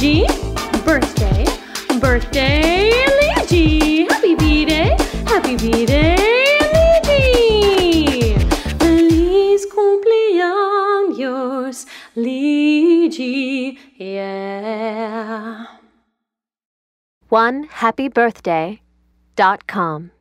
Luigi. Birthday, birthday, Luigi. Happy B-Day, happy B-Day, Luigi. Feliz cumpleaños, Luigi, yeah. OneHappyBirthday.com